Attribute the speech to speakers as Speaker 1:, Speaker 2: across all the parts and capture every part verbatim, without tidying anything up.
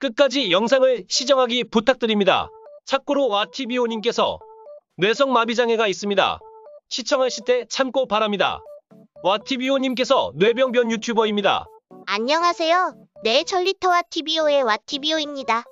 Speaker 1: 끝까지 영상을 시청하기 부탁드립니다. 참고로 와티비오님께서 뇌성마비장애가 있습니다. 시청하실 때 참고 바랍니다. 와티비오님께서 뇌병변 유튜버입니다.
Speaker 2: 안녕하세요. 네, 전리터와 티비오의 와티비오입니다.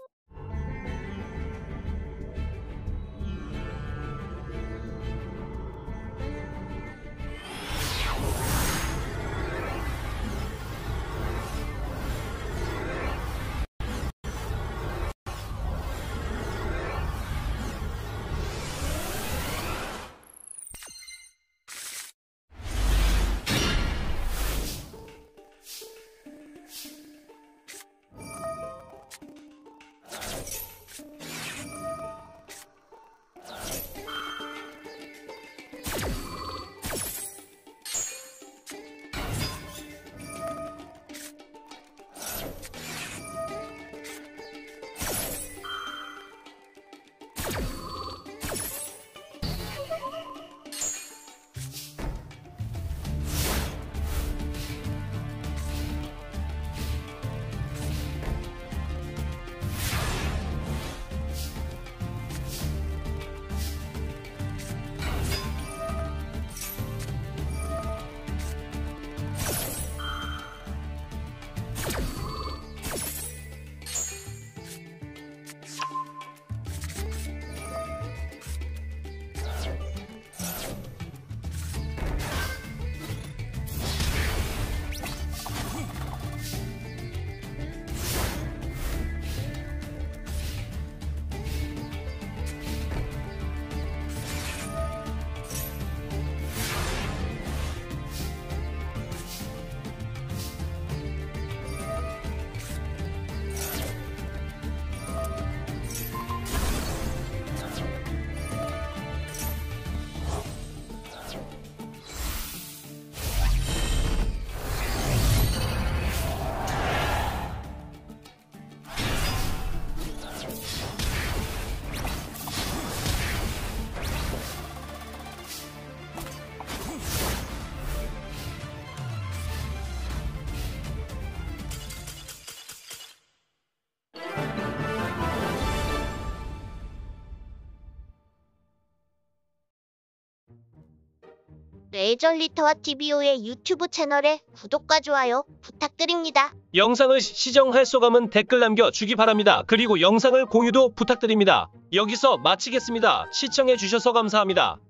Speaker 2: 네, 전리터와 티비오의 유튜브 채널에 구독과 좋아요 부탁드립니다.
Speaker 1: 영상을 시청할 소감은 댓글 남겨주기 바랍니다. 그리고 영상을 공유도 부탁드립니다. 여기서 마치겠습니다. 시청해주셔서 감사합니다.